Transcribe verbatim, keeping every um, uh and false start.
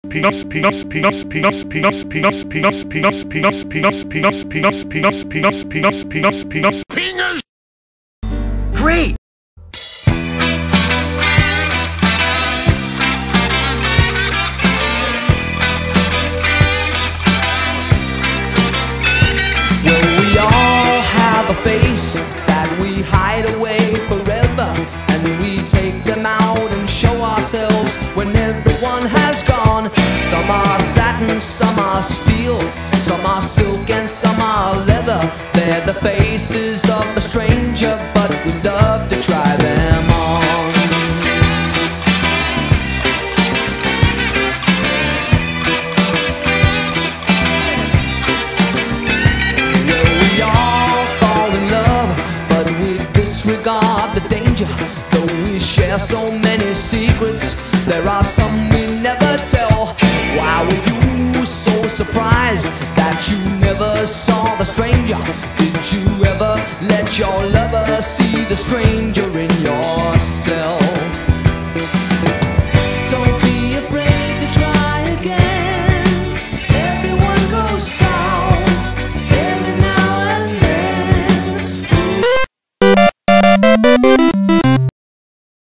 Peanuts, peanuts, peanuts, peanuts, peanuts, peanuts, peanuts, peanuts, peanuts, peanuts, peanuts, peanuts, peanuts, peanuts, peanuts, peanuts, peanuts, peanuts. Great! Well, we all have a face that we hide away forever, and we take them out and show ourselves when everyone has gone. Some are satin, some are steel, some are silk and some are leather. They're the faces of a stranger, but we love to try them on. Well, we all fall in love, but we disregard the danger. Though we share so many secrets, there are some we never tell. Why were you so surprised that you never saw the stranger? Did you ever let your lover see the stranger?